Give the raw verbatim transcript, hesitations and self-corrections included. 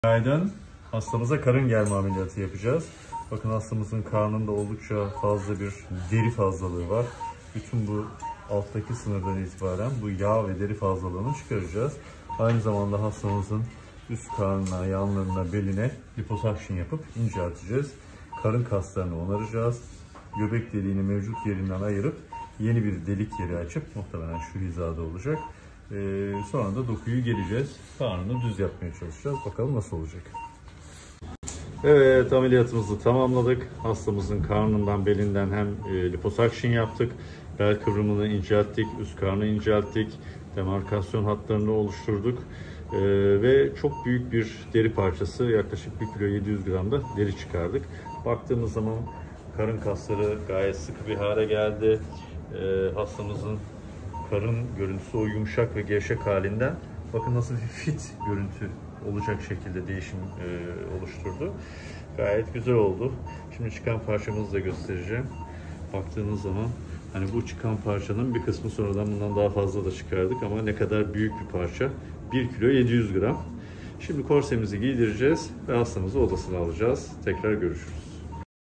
Günaydın. Hastamıza karın germe ameliyatı yapacağız. Bakın hastamızın karnında oldukça fazla bir deri fazlalığı var. Bütün bu alttaki sınırdan itibaren bu yağ ve deri fazlalığını çıkaracağız. Aynı zamanda hastamızın üst karnına, yanlarına, beline liposuction yapıp incelteceğiz. Karın kaslarını onaracağız. Göbek deliğini mevcut yerinden ayırıp yeni bir delik yeri açıp, muhtemelen şu hizada olacak. Ee, sonra da dokuyu geleceğiz. Karnını düz yapmaya çalışacağız. Bakalım nasıl olacak. Evet, ameliyatımızı tamamladık. Hastamızın karnından, belinden hem e, liposuction yaptık. Bel kıvrımını incelttik, üst karnı incelttik. Demarkasyon hatlarını oluşturduk. Ee, ve çok büyük bir deri parçası, yaklaşık bir kilo yedi yüz gram da deri çıkardık. Baktığımız zaman karın kasları gayet sıkı bir hale geldi. Ee, hastamızın karın görüntüsü o yumuşak ve gevşek halinden bakın nasıl bir fit görüntü olacak şekilde değişim e, oluşturdu. Gayet güzel oldu. Şimdi çıkan parçamızı da göstereceğim. Baktığınız zaman hani bu çıkan parçanın bir kısmı sonradan bundan daha fazla da çıkardık ama ne kadar büyük bir parça. bir kilo yedi yüz gram. Şimdi korsemizi giydireceğiz ve hastamızı odasına alacağız. Tekrar görüşürüz.